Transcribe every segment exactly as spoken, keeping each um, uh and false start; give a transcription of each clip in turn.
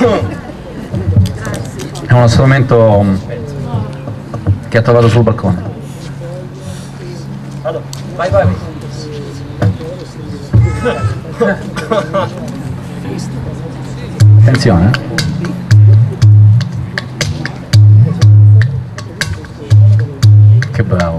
È uno strumento che ha trovato sul balcone. Vai, vai. Attenzione. Che bravo.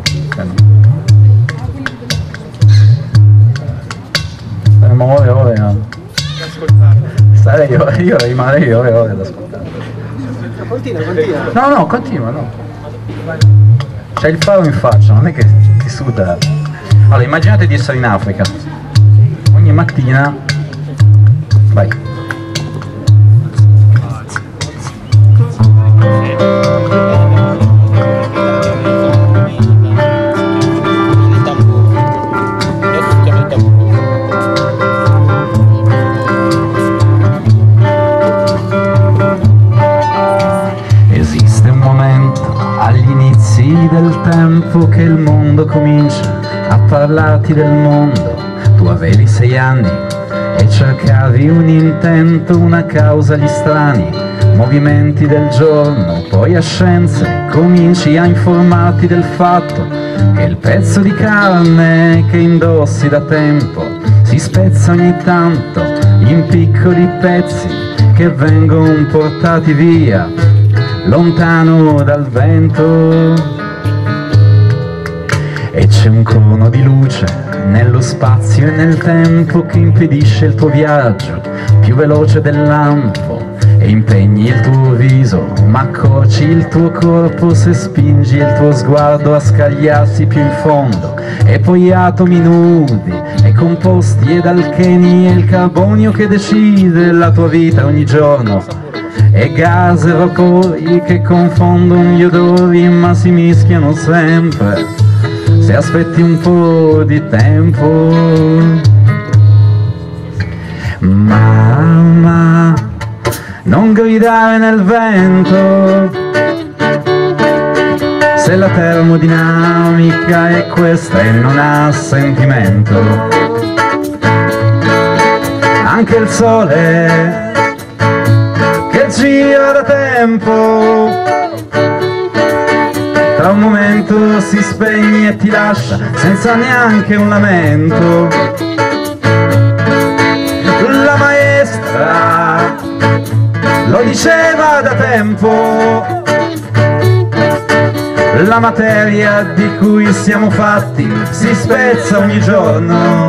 Staremo ore e ore a starei ore, io rimarrei ore e ore ad ascoltare. Continua, continua. No, no, continua, no. C'è il faro in faccia, non è che ti suda. Allora, immaginate di essere in Africa. Ogni mattina. Vai. Del tempo che il mondo comincia a parlarti del mondo, tu avevi sei anni e cercavi un intento, una causa, gli strani movimenti del giorno, poi a scienze cominci a informarti del fatto che il pezzo di carne che indossi da tempo si spezza ogni tanto in piccoli pezzi che vengono portati via lontano dal vento. E c'è un cono di luce nello spazio e nel tempo che impedisce il tuo viaggio più veloce del lampo, e impegni il tuo viso ma accorci il tuo corpo se spingi il tuo sguardo a scagliarsi più in fondo, e poi atomi nudi e composti ed alcheni e il carbonio che decide la tua vita ogni giorno, e gas e vapori che confondono gli odori ma si mischiano sempre se aspetti un po' di tempo. Mamma, non gridare nel vento, se la termodinamica è questa e non ha sentimento. Anche il sole che gira da tempo tra un momento si spegne e ti lascia senza neanche un lamento. La maestra lo diceva da tempo, la materia di cui siamo fatti si spezza ogni giorno.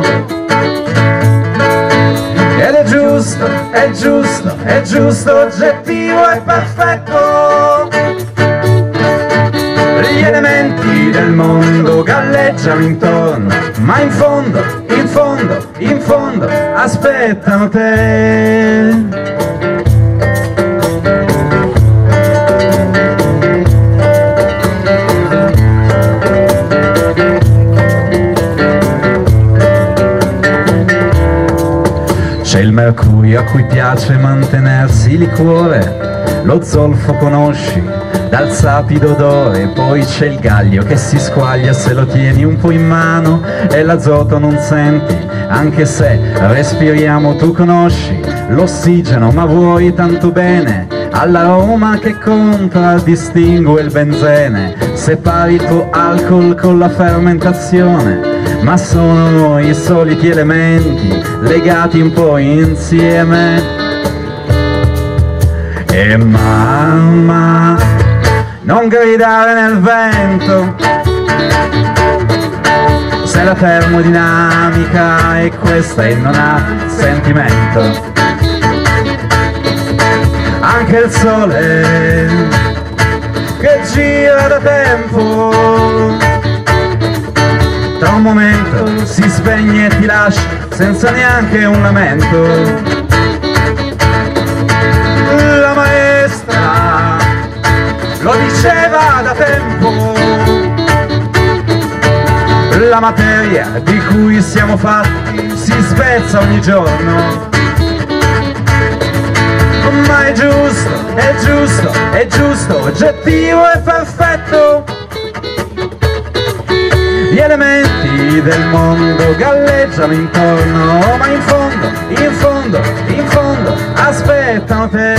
Ed è giusto, è giusto, è giusto, oggettivo e perfetto. Gli elementi del mondo galleggiano intorno, ma in fondo, in fondo, in fondo aspettano te. C'è il mercurio a cui piace mantenersi liquore, lo zolfo conosci dal sapido odore, poi c'è il gallio che si squaglia se lo tieni un po' in mano, e l'azoto non senti anche se respiriamo. Tu conosci l'ossigeno ma vuoi tanto bene all'aroma che contraddistingue il benzene, separi il tuo alcol con la fermentazione, ma sono i soliti elementi legati un po' insieme. E mamma, non gridare nel vento, se la termodinamica è questa e non ha sentimento. Anche il sole che gira da tempo tra un momento si spegne e ti lascia senza neanche un lamento. La maestra lo diceva da tempo, la materia di cui siamo fatti si spezza ogni giorno. Ma è giusto, è giusto, è giusto, oggettivo e perfetto. Gli elementi del mondo galleggiano intorno, ma in fondo, in fondo, in fondo mondo aspettano te.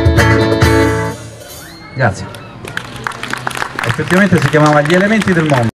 Grazie. Effettivamente si chiamava Gli elementi del mondo.